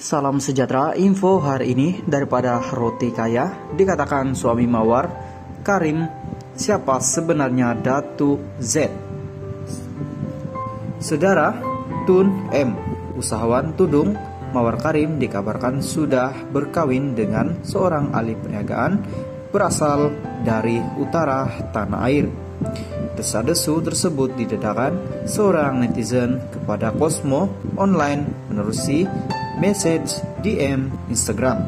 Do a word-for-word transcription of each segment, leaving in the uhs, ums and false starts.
Salam sejahtera, info hari ini daripada Roti Kaya. Dikatakan suami Mawar, Karim, siapa sebenarnya Datu Z? Saudara, Tun M, usahawan tudung Mawar Karim dikabarkan sudah berkawin dengan seorang ahli perniagaan berasal dari utara tanah air. Desa-desu tersebut didedakan seorang netizen kepada Cosmo online menerusi message D M Instagram.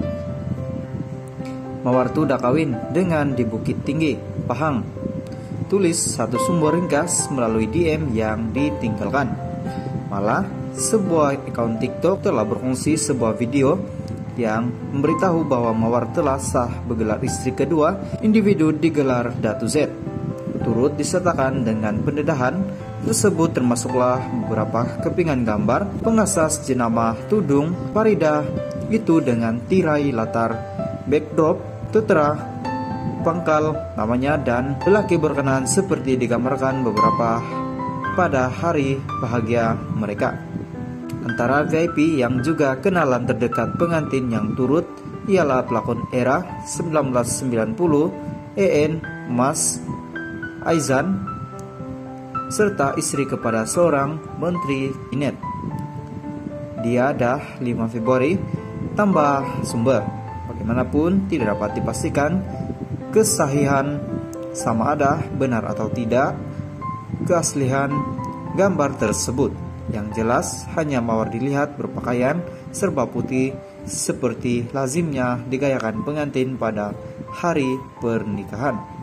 Mawar tuh udah kawin dengan di Bukit Tinggi, Pahang, tulis satu sumber ringkas melalui D M yang ditinggalkan. Malah, sebuah akun TikTok telah berfungsi sebuah video yang memberitahu bahwa Mawar telah sah bergelar istri kedua individu digelar Datu Z. Turut disertakan dengan pendedahan tersebut termasuklah beberapa kepingan gambar pengasas jenama tudung Farida itu dengan tirai latar backdrop tertera pangkal namanya dan lelaki berkenan seperti digambarkan beberapa pada hari bahagia mereka. Antara V I P yang juga kenalan terdekat pengantin yang turut ialah pelakon era sembilan belas sembilan puluh E N Mas Aizan serta istri kepada seorang menteri Kabinet. Dia dah lima Februari, tambah sumber. Bagaimanapun tidak dapat dipastikan kesahihan sama ada benar atau tidak keaslian gambar tersebut. Yang jelas hanya Mawar dilihat berpakaian serba putih seperti lazimnya digayakan pengantin pada hari pernikahan.